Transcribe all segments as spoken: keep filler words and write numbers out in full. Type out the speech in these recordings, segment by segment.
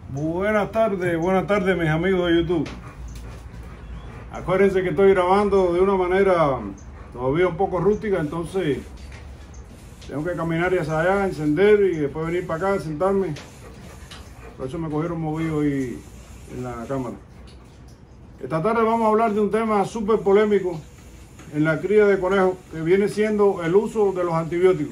Buenas tardes, buenas tardes mis amigos de YouTube. Acuérdense que estoy grabando de una manera todavía un poco rústica, entonces tengo que caminar y hacia allá, encender y después venir para acá, sentarme. Por eso me cogieron movido ahí en la cámara. Esta tarde vamos a hablar de un tema súper polémico en la cría de conejos, que viene siendo el uso de los antibióticos.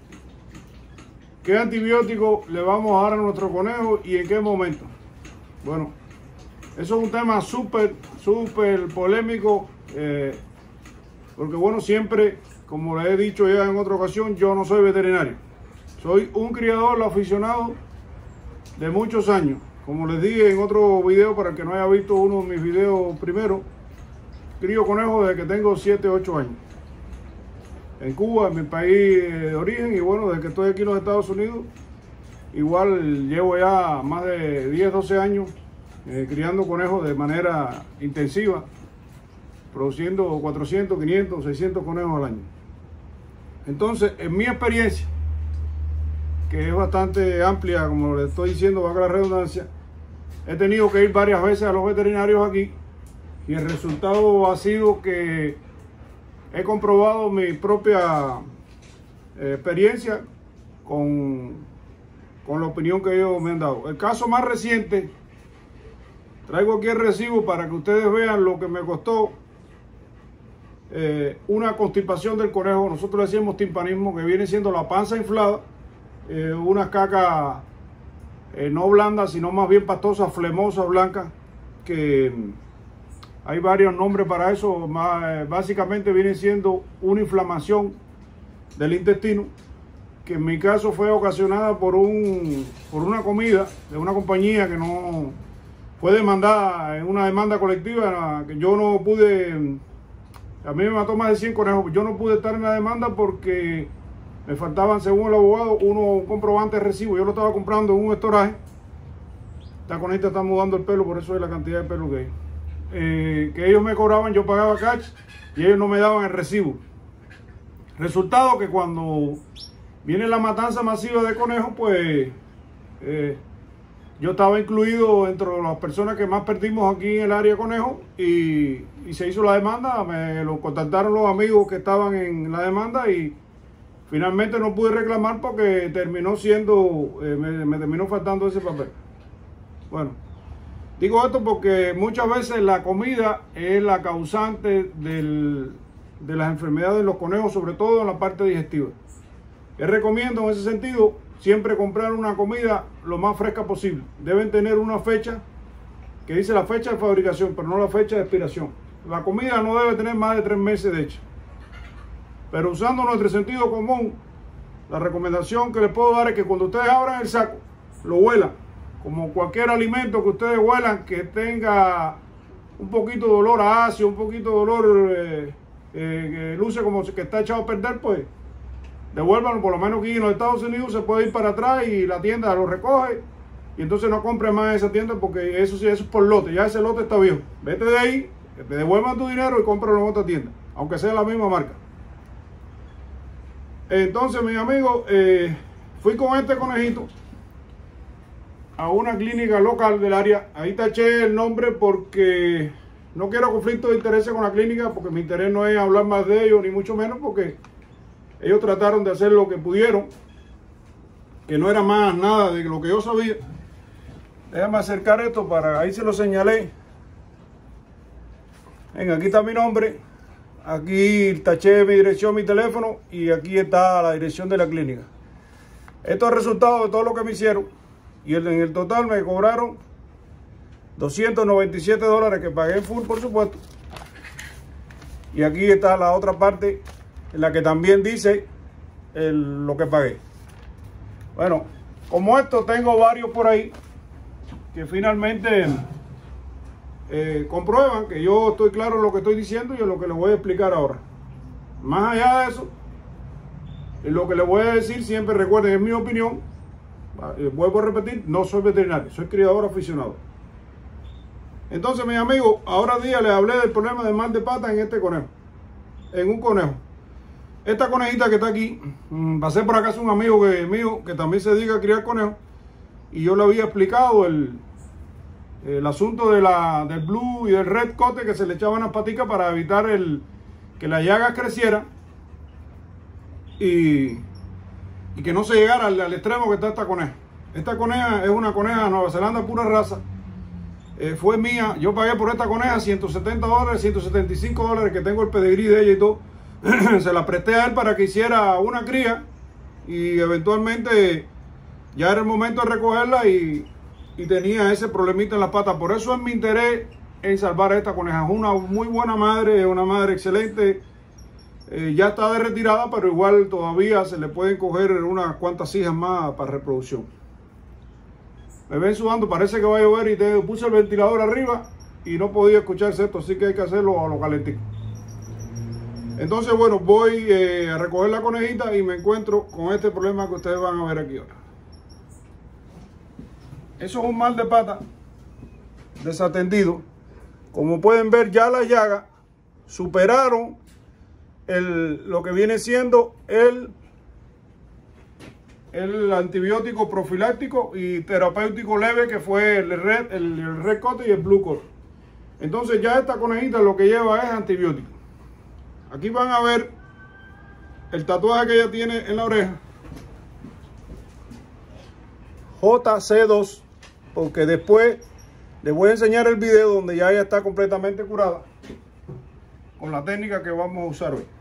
¿Qué antibiótico le vamos a dar a nuestro conejo y en qué momento? Bueno, eso es un tema súper, súper polémico, eh, porque bueno, siempre, como les he dicho ya en otra ocasión, yo no soy veterinario. Soy un criador aficionado de muchos años. Como les dije en otro video, para el que no haya visto uno de mis videos primero, crío conejos desde que tengo siete, ocho años. En Cuba, en mi país de origen, y bueno, desde que estoy aquí en los Estados Unidos, igual llevo ya más de diez, doce años eh, criando conejos de manera intensiva, produciendo cuatrocientos, quinientos, seiscientos conejos al año. Entonces, en mi experiencia, que es bastante amplia, como les estoy diciendo, valga la redundancia, he tenido que ir varias veces a los veterinarios aquí, y el resultado ha sido que he comprobado mi propia eh, experiencia con, con la opinión que ellos me han dado. El caso más reciente, traigo aquí el recibo para que ustedes vean lo que me costó eh, una constipación del conejo. Nosotros le decimos timpanismo, que viene siendo la panza inflada, eh, una caca eh, no blanda, sino más bien pastosa, flemosa, blanca, que hay varios nombres para eso. Básicamente viene siendo una inflamación del intestino, que en mi caso fue ocasionada por un por una comida de una compañía que no fue demandada en una demanda colectiva, que yo no pude. A mí me mató más de cien conejos. Yo no pude estar en la demanda porque me faltaban, según el abogado, uno un comprobante de recibo. Yo lo estaba comprando en un estoraje. Esta conejita está mudando el pelo, por eso es la cantidad de pelo que hay. Eh, que ellos me cobraban, yo pagaba cash y ellos no me daban el recibo. Resultado que cuando viene la matanza masiva de conejos, pues eh, yo estaba incluido entre las personas que más perdimos aquí en el área de conejos, y, y se hizo la demanda. Me lo contactaron los amigos que estaban en la demanda y finalmente no pude reclamar porque terminó siendo, eh, me, me terminó faltando ese papel. Bueno, digo esto porque muchas veces la comida es la causante del, de las enfermedades de los conejos, sobre todo en la parte digestiva. Les recomiendo en ese sentido siempre comprar una comida lo más fresca posible. Deben tener una fecha que dice la fecha de fabricación, pero no la fecha de expiración. La comida no debe tener más de tres meses de hecha. Pero usando nuestro sentido común, la recomendación que les puedo dar es que cuando ustedes abran el saco, lo huelan. Como cualquier alimento que ustedes huelan que tenga un poquito de olor a ácido, un poquito de olor eh, eh, que luce como que está echado a perder, pues devuélvanlo. Por lo menos aquí en los Estados Unidos se puede ir para atrás y la tienda lo recoge, y entonces no compre más en esa tienda, porque eso sí, eso es por lote, ya ese lote está viejo. Vete de ahí, que te devuelvan tu dinero y cómpralo en otra tienda, aunque sea la misma marca. Entonces, mis amigos, eh, fui con este conejito a una clínica local del área. Ahí taché el nombre porque no quiero conflicto de intereses con la clínica, porque mi interés no es hablar más de ellos, ni mucho menos, porque ellos trataron de hacer lo que pudieron, que no era más nada de lo que yo sabía. Déjame acercar esto para, ahí se lo señalé. Venga, aquí está mi nombre, aquí taché mi dirección, mi teléfono, y aquí está la dirección de la clínica. Esto es el resultado de todo lo que me hicieron. Y en el total me cobraron doscientos noventa y siete dólares, que pagué en full, por supuesto. Y aquí está la otra parte, en la que también dice el, lo que pagué. Bueno, como esto, tengo varios por ahí que finalmente eh, comprueban que yo estoy claro en lo que estoy diciendo y en lo que les voy a explicar ahora. Más allá de eso, en lo que les voy a decir, siempre recuerden, es mi opinión. Vuelvo a repetir, no soy veterinario, soy criador aficionado. Entonces, mis amigos, ahora día les hablé del problema de mal de pata en este conejo, en un conejo. Esta conejita que está aquí, mmm, pasé por acá, es un amigo que, mío que también se dedica a criar conejos. y yo le había explicado el, el asunto de la, del blue y del red cote que se le echaban las paticas para evitar el, que la llaga creciera y, y que no se llegara al, al extremo que está esta coneja. Esta coneja es una coneja de Nueva Zelanda pura raza. Eh, fue mía, yo pagué por esta coneja ciento setenta dólares, ciento setenta y cinco dólares, que tengo el pedigrí de ella y todo. Se la presté a él para que hiciera una cría y eventualmente ya era el momento de recogerla y, y tenía ese problemita en las patas. Por eso es mi interés en salvar a esta coneja. Es una muy buena madre, una madre excelente. Eh, ya está de retirada, pero igual todavía se le pueden coger unas cuantas hijas más para reproducción. Me ven sudando, parece que va a llover y te puse el ventilador arriba y no podía escucharse esto, así que hay que hacerlo a lo calentico. Entonces, bueno, voy eh, a recoger la conejita y me encuentro con este problema que ustedes van a ver aquí ahora. Eso es un mal de pata desatendido. Como pueden ver, ya las llagas superaron el, lo que viene siendo el el antibiótico profiláctico y terapéutico leve, que fue el red, el, el red cote y el blue cote. Entonces ya esta conejita lo que lleva es antibiótico. Aquí van a ver el tatuaje que ella tiene en la oreja, J C dos, porque después les voy a enseñar el video donde ya ella está completamente curada con la técnica que vamos a usar hoy.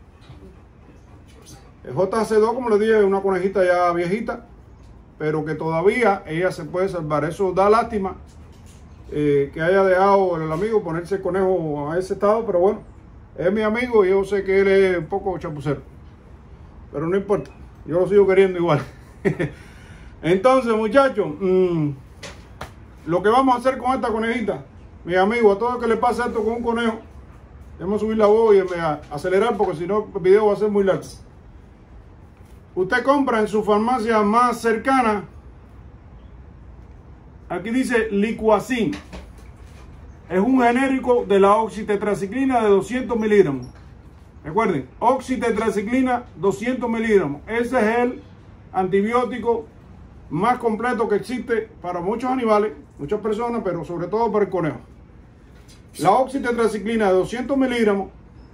El J C dos, como les dije, es una conejita ya viejita, pero que todavía ella se puede salvar. Eso da lástima eh, que haya dejado el amigo ponerse el conejo a ese estado, pero bueno, es mi amigo y yo sé que él es un poco chapucero, pero no importa, yo lo sigo queriendo igual. Entonces, muchachos, mmm, lo que vamos a hacer con esta conejita, mis amigos, a todo el que le pasa esto con un conejo, debemos subir la voz y acelerar, porque si no el video va a ser muy largo. Usted compra en su farmacia más cercana, aquí dice Liquacin, es un genérico de la oxitetraciclina de doscientos miligramos. Recuerden, oxitetraciclina doscientos miligramos. Ese es el antibiótico más completo que existe para muchos animales, muchas personas, pero sobre todo para el conejo. La oxitetraciclina de doscientos miligramos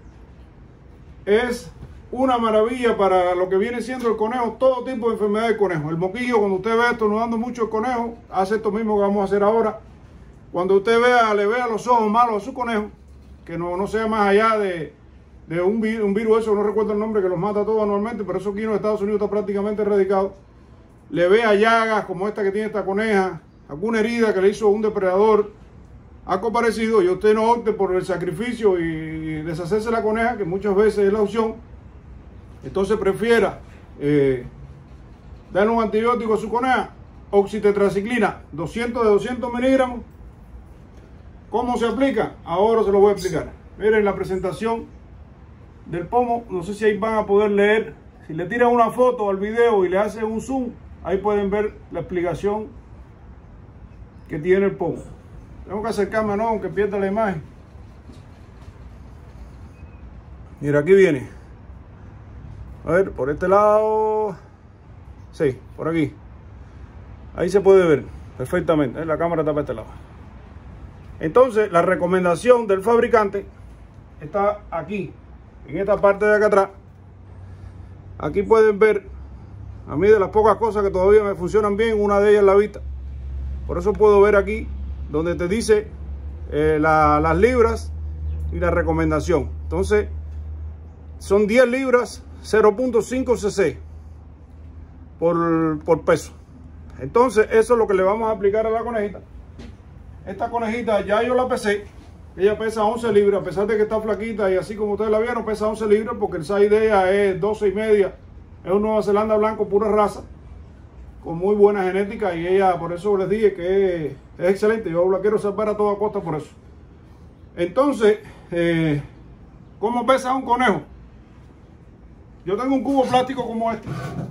es una maravilla para lo que viene siendo el conejo, todo tipo de enfermedad del conejo. El moquillo, cuando usted ve estornudando mucho el conejo, hace esto mismo que vamos a hacer ahora. Cuando usted vea, le vea los ojos malos a su conejo, que no, no sea más allá de, de un, virus, un virus, eso no recuerdo el nombre, que los mata todos anualmente, pero eso aquí en los Estados Unidos está prácticamente erradicado. Le vea llagas como esta que tiene esta coneja, alguna herida que le hizo un depredador, algo parecido, y usted no opte por el sacrificio y deshacerse la coneja, que muchas veces es la opción. Entonces prefiera eh, darle un antibiótico a su coneja, oxitetraciclina, doscientos de doscientos miligramos. ¿Cómo se aplica? Ahora se lo voy a explicar. Miren la presentación del pomo, no sé si ahí van a poder leer. Si le tiran una foto al video y le hacen un zoom, ahí pueden ver la explicación que tiene el pomo. Tengo que acercarme, no, aunque pierda la imagen. Mira, aquí viene. A ver, por este lado. Sí, por aquí. Ahí se puede ver perfectamente. La cámara está para este lado. Entonces, la recomendación del fabricante está aquí, en esta parte de acá atrás. Aquí pueden ver, a mí de las pocas cosas que todavía me funcionan bien, una de ellas es la vista. Por eso puedo ver aquí, donde te dice eh, la, las libras y la recomendación. Entonces, son diez libras, cero punto cinco cc por, por peso. Entonces, eso es lo que le vamos a aplicar a la conejita. Esta conejita ya yo la pesé. Ella pesa once libras, a pesar de que está flaquita y así como ustedes la vieron, pesa once libras porque el size de ella es doce y media. Es un Nueva Zelanda blanco, pura raza, con muy buena genética, y ella, por eso les dije que es, es excelente. Yo la quiero salvar a toda costa por eso. Entonces, eh, ¿cómo pesa un conejo? Yo tengo un cubo plástico como este.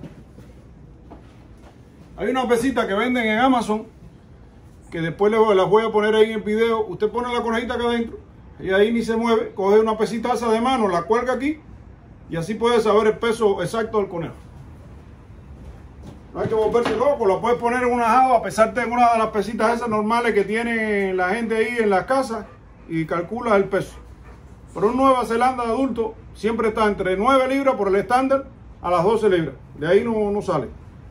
Hay una pesita que venden en Amazon, que después las voy a poner ahí en el video. Usted pone la conejita acá adentro y ahí ni se mueve, coge una pesita esa de mano, la cuelga aquí y así puede saber el peso exacto del conejo. No hay que volverse loco, lo puedes poner en una java, pesarte en una de las pesitas esas normales que tiene la gente ahí en las casas y calculas el peso. Pero un Nueva Zelanda de adulto siempre está entre nueve libras por el estándar a las doce libras. De ahí no, no sale.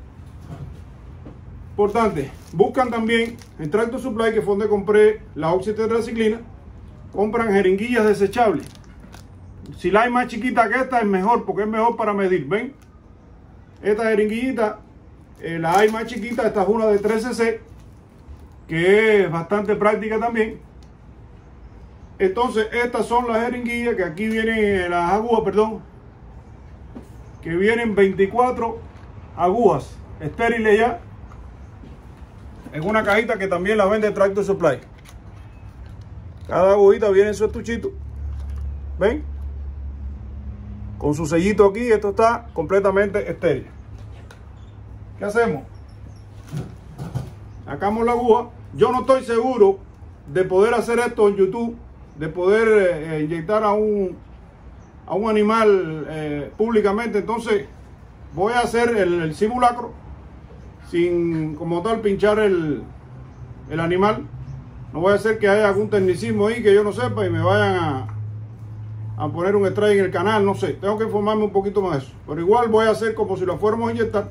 Importante, buscan también en Tractor Supply, que fue donde compré la oxitetraciclina, compran jeringuillas desechables. Si la hay más chiquita que esta es mejor, porque es mejor para medir. ¿Ven? Esta jeringuillita, eh, la hay más chiquita, esta es una de tres ce, que es bastante práctica también. Entonces estas son las jeringuillas, que aquí vienen las agujas, perdón, que vienen veinticuatro agujas estériles ya, en una cajita que también la vende Tractor Supply. Cada agujita viene en su estuchito, ¿ven? Con su sellito aquí. Esto está completamente estéril. ¿Qué hacemos? Sacamos la aguja. Yo no estoy seguro de poder hacer esto en YouTube, de poder eh, inyectar a un a un animal eh, públicamente. Entonces voy a hacer el, el simulacro sin como tal pinchar el, el animal. No voy a hacer que haya algún tecnicismo ahí que yo no sepa y me vayan a, a poner un strike en el canal. No sé, tengo que informarme un poquito más de eso, pero igual voy a hacer como si lo fuéramos a inyectar.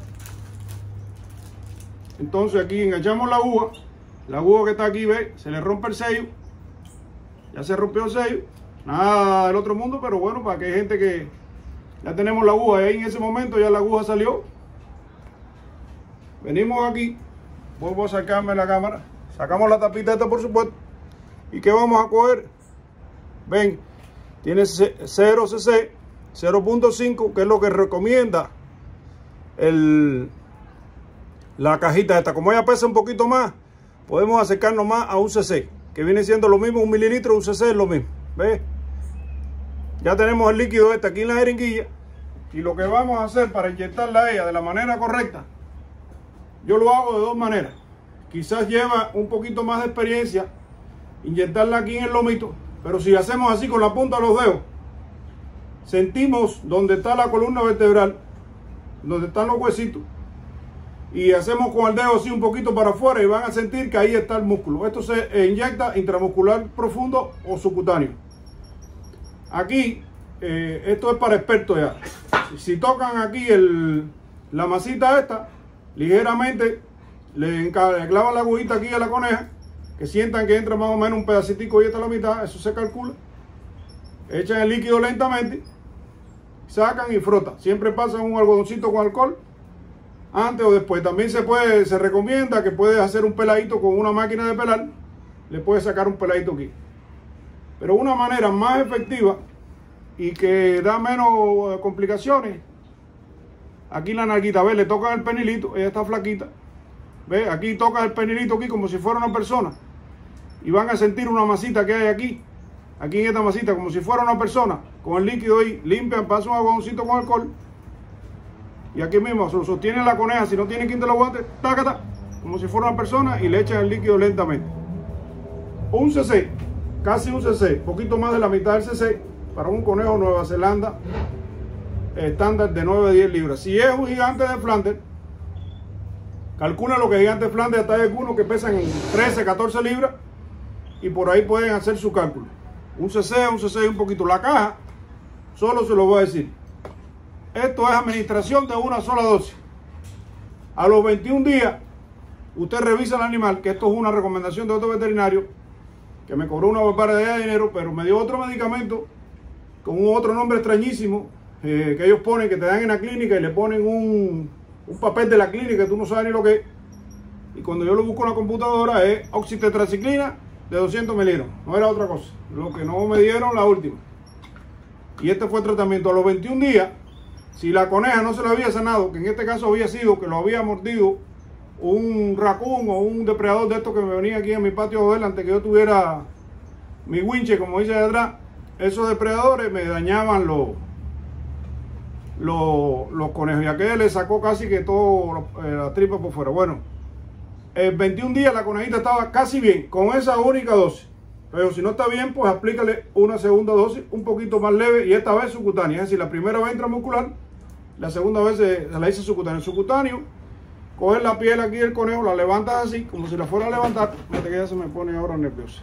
Entonces aquí enganchamos la aguja. La aguja que está aquí, ve, se le rompe el sello. Ya se rompió el sello. Nada del otro mundo, pero bueno, para que hay gente que ya tenemos la aguja. Y ahí en ese momento ya la aguja salió. Venimos aquí. Vuelvo a sacarme la cámara. Sacamos la tapita esta, por supuesto. ¿Y qué vamos a coger? Ven, tiene cero ce, cero punto cinco, que es lo que recomienda el... la cajita esta. Como ella pesa un poquito más, podemos acercarnos más a un cc, que viene siendo lo mismo, un mililitro, un cc es lo mismo. ¿Ves? Ya tenemos el líquido este aquí en la jeringuilla. Y lo que vamos a hacer para inyectarla a ella de la manera correcta, yo lo hago de dos maneras. Quizás lleva un poquito más de experiencia inyectarla aquí en el lomito, pero si hacemos así con la punta de los dedos, sentimos donde está la columna vertebral, donde están los huesitos, y hacemos con el dedo así un poquito para afuera y van a sentir que ahí está el músculo. Esto se inyecta intramuscular profundo o subcutáneo. Aquí, eh, esto es para expertos ya. Si tocan aquí el, la masita esta, ligeramente le, le clavan la agujita aquí a la coneja, que sientan que entra más o menos un pedacitico y esta la mitad, eso se calcula. Echan el líquido lentamente, sacan y frotan. Siempre pasan un algodoncito con alcohol, antes o después. También se puede, se recomienda que puedes hacer un peladito con una máquina de pelar, le puedes sacar un peladito aquí. Pero una manera más efectiva y que da menos complicaciones, aquí la nalguita, ve, le tocan el penilito, ella está flaquita, ve, aquí toca el penilito aquí como si fuera una persona y van a sentir una masita que hay aquí, aquí en esta masita como si fuera una persona, con el líquido ahí, limpian, pasan un algodoncito con alcohol y aquí mismo se lo sostiene la coneja, si no tiene quien te lo aguante, tácata, como si fuera una persona y le echan el líquido lentamente. Un cc, casi un cc, poquito más de la mitad del cc para un conejo Nueva Zelanda estándar de nueve a diez libras. Si es un gigante de Flanders, calcula lo que gigante de Flanders hasta hay algunos que pesan trece, catorce libras y por ahí pueden hacer su cálculo. Un cc, un cc y un poquito. La caja, solo se lo voy a decir, esto es administración de una sola dosis. A los veintiún días usted revisa el animal, que esto es una recomendación de otro veterinario que me cobró una barbaridad de dinero, pero me dio otro medicamento con un otro nombre extrañísimo eh, que ellos ponen, que te dan en la clínica y le ponen un, un papel de la clínica que tú no sabes ni lo que es. Y cuando yo lo busco en la computadora es oxitetraciclina de doscientos miligramos, no era otra cosa, lo que no me dieron la última. Y este fue el tratamiento. A los veintiún días, si la coneja no se le había sanado, que en este caso había sido que lo había mordido un raccoon o un depredador de estos que me venía aquí en mi patio de él antes que yo tuviera mi winche, como dice de atrás, esos depredadores me dañaban los los, los conejos, y aquel le sacó casi que todo eh, la tripa por fuera. Bueno, en veintiún días la conejita estaba casi bien con esa única dosis, pero si no está bien, pues aplícale una segunda dosis un poquito más leve y esta vez subcutánea. Es decir, la primera vez intramuscular, la segunda vez se, se la hice subcutáneo. Subcutáneo coges la piel aquí del conejo, la levantas así, como si la fuera a levantar. Fíjate que ya se me pone ahora nerviosa.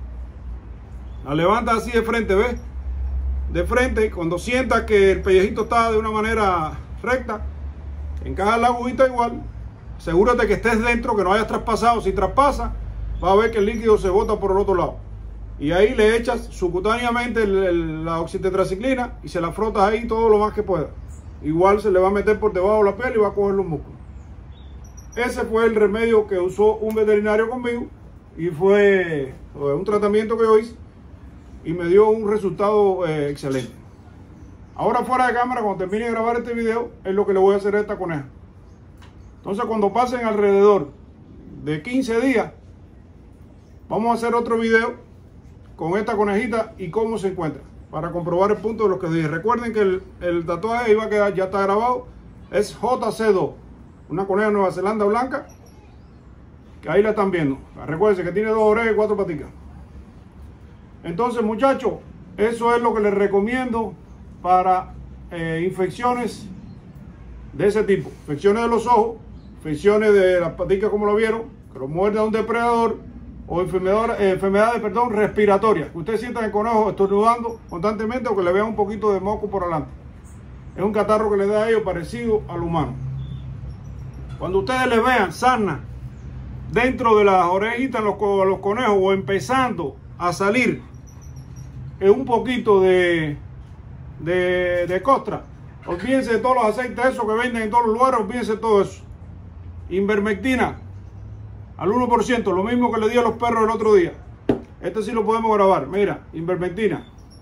La levantas así de frente, ¿ves? De frente, cuando sientas que el pellejito está de una manera recta, encaja la agujita igual. Asegúrate que estés dentro, que no hayas traspasado. Si traspasa, vas a ver que el líquido se bota por el otro lado. Y ahí le echas subcutáneamente el, el, la oxitetraciclina y se la frotas ahí todo lo más que pueda. Igual se le va a meter por debajo de la piel y va a coger los músculos. Ese fue el remedio que usó un veterinario conmigo y fue un tratamiento que yo hice y me dio un resultado eh, excelente. Ahora fuera de cámara, cuando termine de grabar este video, es lo que le voy a hacer a esta coneja. Entonces cuando pasen alrededor de quince días, vamos a hacer otro video con esta conejita y cómo se encuentra, para comprobar el punto de lo que dije. Recuerden que el, el tatuaje iba a quedar, ya está grabado, es J C dos, una coneja de Nueva Zelanda blanca, que ahí la están viendo. Recuerden que tiene dos orejas y cuatro paticas. Entonces, muchachos, eso es lo que les recomiendo para eh, infecciones de ese tipo. Infecciones de los ojos, infecciones de las paticas como lo vieron, que lo muerde a un depredador, o enfermedades, eh, enfermedades perdón, respiratorias. Que ustedes sientan el conejo estornudando constantemente o que le vean un poquito de moco por adelante. Es un catarro que le da a ellos parecido al humano. Cuando ustedes le vean sarna dentro de las orejitas de los, los conejos o empezando a salir en un poquito de, de, de costra, olvídense de todos los aceites esos que venden en todos los lugares, olvídense de todo eso. Invermectina al uno por ciento, lo mismo que le di a los perros el otro día. Este sí lo podemos grabar. Mira, invermectina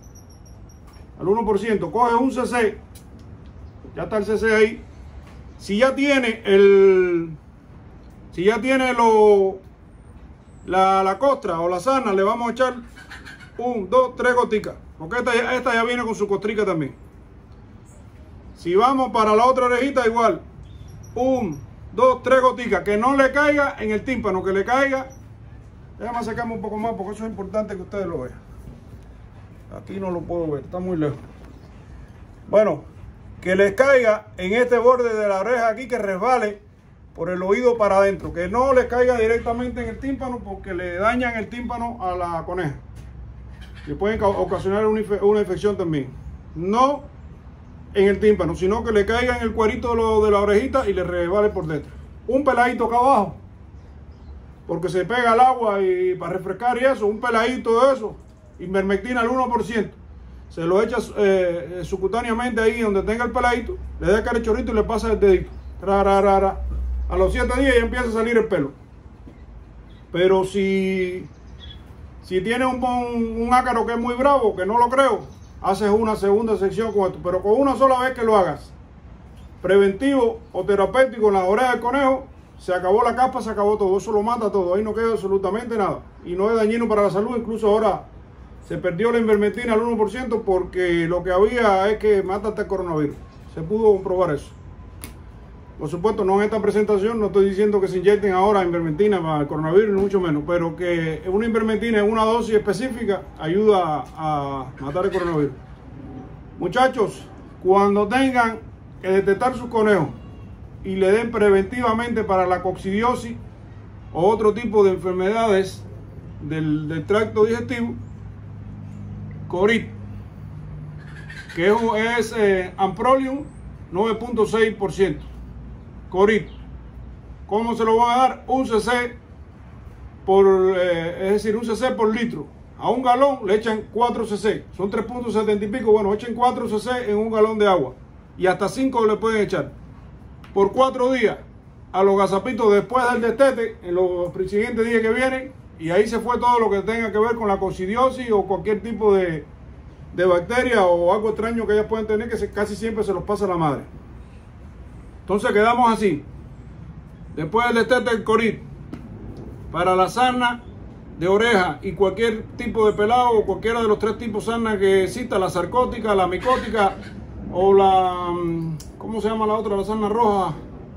al uno por ciento. Coge un C C, ya está el C C ahí. Si ya tiene el si ya tiene lo la, la costra o la sarna, le vamos a echar un, dos, tres goticas, porque esta, esta ya viene con su costrica también. Si vamos para la otra orejita, igual un, dos, tres goticas, que no le caiga en el tímpano, que le caiga. Déjame acercarme un poco más porque eso es importante que ustedes lo vean. Aquí no lo puedo ver, está muy lejos. Bueno, que les caiga en este borde de la oreja aquí, que resbale por el oído para adentro, que no le caiga directamente en el tímpano, porque le dañan el tímpano a la coneja y pueden ocasionar una, inf una infección también. No en el tímpano, sino que le caiga en el cuerito de, lo, de la orejita y le resbale por dentro. Un peladito acá abajo, porque se pega al agua y para refrescar y eso, un peladito de eso, invermectina al uno por ciento. Se lo echa eh, subcutáneamente ahí donde tenga el peladito, le da el chorrito y le pasa el dedito. Ra, ra, ra, ra. A los siete días ya empieza a salir el pelo. Pero si, si tiene un, un, un ácaro que es muy bravo, que no lo creo, haces una segunda sección con esto. Pero con una sola vez que lo hagas, preventivo o terapéutico en la oreja del conejo, se acabó la capa, se acabó todo. Eso lo mata todo. Ahí no queda absolutamente nada. Y no es dañino para la salud. Incluso ahora se perdió la invermectina al uno por ciento porque lo que había es que mata hasta el coronavirus. Se pudo comprobar eso. Por supuesto, no en esta presentación, no estoy diciendo que se inyecten ahora invermectina para el coronavirus, ni mucho menos, pero que una invermectina en una dosis específica ayuda a matar el coronavirus. Muchachos, cuando tengan que detectar sus conejos y le den preventivamente para la coccidiosis o otro tipo de enfermedades del, del tracto digestivo, Corit, que es, es eh, Amprolium nueve punto seis por ciento. Corit. ¿Cómo se lo van a dar? Un C C por, eh, es decir, un C C por litro. A un galón le echan cuatro C C. Son tres punto setenta y pico. Bueno, echen cuatro C C en un galón de agua. Y hasta cinco le pueden echar. Por cuatro días a los gazapitos después del destete, en los siguientes días que vienen. Y ahí se fue todo lo que tenga que ver con la coccidiosis o cualquier tipo de, de bacteria o algo extraño que ellas pueden tener, que se, casi siempre se los pasa a la madre. Entonces quedamos así. Después del destete del Corit, para la sarna de oreja y cualquier tipo de pelado o cualquiera de los tres tipos de sarna que exista, la sarcótica, la micótica o la, ¿cómo se llama la otra? La sarna roja.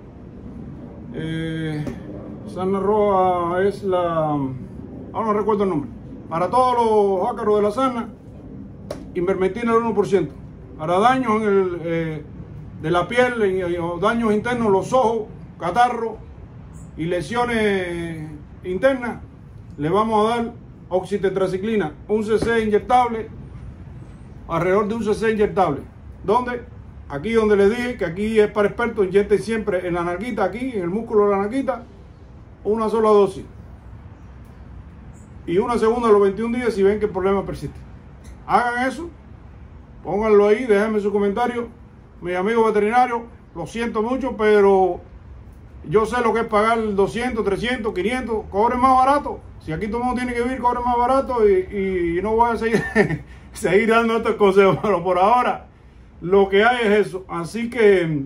Eh, sarna roja es la, ahora no recuerdo el nombre. Para todos los ácaros de la sarna, invermectina al uno por ciento. Para daños en el... Eh, de la piel y daños internos, los ojos, catarro y lesiones internas, le vamos a dar oxitetraciclina, un cc inyectable, alrededor de un cc inyectable. ¿Dónde? Aquí donde les dije que aquí es para expertos, inyecten siempre en la nalguita, aquí en el músculo de la nalguita, una sola dosis. Y una segunda a los veintiún días si ven que el problema persiste. Hagan eso, pónganlo ahí, déjenme su comentario. Mis amigos veterinarios, lo siento mucho, pero yo sé lo que es pagar doscientos, trescientos, quinientos, cobren más barato. Si aquí todo el mundo tiene que vivir, cobren más barato y, y no voy a seguir, seguir dando estos consejos, pero por ahora lo que hay es eso. Así que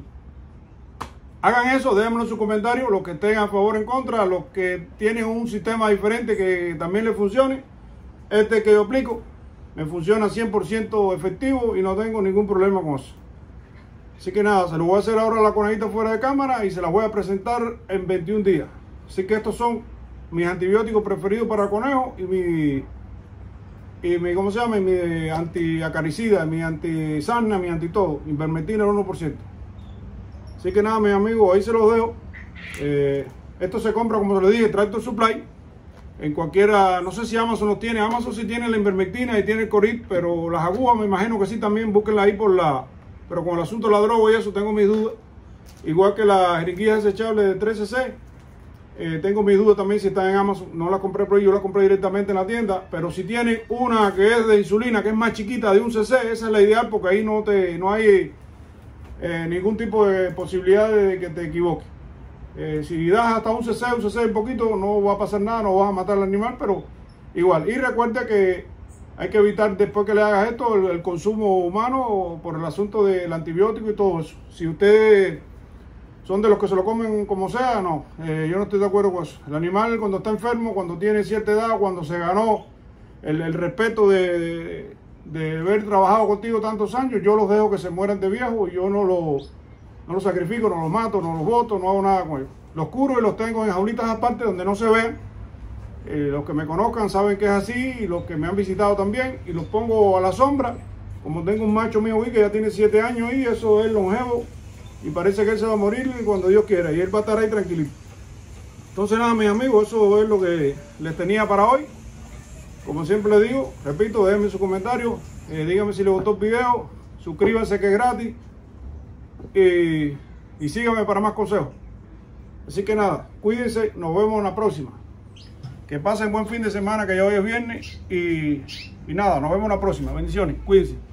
hagan eso, déjenme en sus comentarios, los que estén a favor o en contra, los que tienen un sistema diferente que también les funcione. Este que yo aplico me funciona cien por ciento efectivo y no tengo ningún problema con eso. Así que nada, se lo voy a hacer ahora a la conejita fuera de cámara y se la voy a presentar en veintiún días. Así que estos son mis antibióticos preferidos para conejos y mi, y mi ¿cómo se llama? Y mi antiacaricida, mi antisarna, mi antitodo, ivermectina al uno por ciento. Así que nada, mis amigos, ahí se los dejo. Eh, esto se compra, como se les dije, Tractor Supply. En cualquiera, no sé si Amazon los tiene. Amazon sí tiene la ivermectina y tiene el Corit, pero las agujas me imagino que sí también. Búsquenla ahí por la... Pero con el asunto de la droga y eso tengo mis dudas. Igual que la jeringuilla desechable de tres cc. Eh, tengo mis dudas también si está en Amazon. No la compré por ahí, yo la compré directamente en la tienda. Pero si tienen una que es de insulina, que es más chiquita, de un cc, esa es la ideal porque ahí no, te, no hay... Eh, ningún tipo de posibilidad de que te equivoques. Eh, si das hasta un cc, un cc un poquito, no va a pasar nada, no vas a matar al animal, pero igual. Y recuerda que hay que evitar después que le hagas esto el, el consumo humano por el asunto del antibiótico y todo eso. Si ustedes son de los que se lo comen como sea, no, eh, yo no estoy de acuerdo con eso. El animal cuando está enfermo, cuando tiene cierta edad, cuando se ganó el, el respeto de, de de haber trabajado contigo tantos años, yo los dejo que se mueran de viejo y yo no los, no los sacrifico, no los mato, no los boto, no hago nada con ellos. Los curo y los tengo en jaulitas aparte donde no se ven. Eh, los que me conozcan saben que es así y los que me han visitado también, y los pongo a la sombra. Como tengo un macho mío que ya tiene siete años y eso es longevo y parece que él se va a morir cuando Dios quiera y él va a estar ahí tranquilito. Entonces nada, mis amigos, eso es lo que les tenía para hoy. Como siempre les digo, repito, déjenme sus comentarios, eh, díganme si les gustó el video, suscríbanse que es gratis y, y síganme para más consejos. Así que nada, cuídense, nos vemos en la próxima. Que pasen buen fin de semana, que ya hoy es viernes y, y nada, nos vemos en la próxima. Bendiciones, cuídense.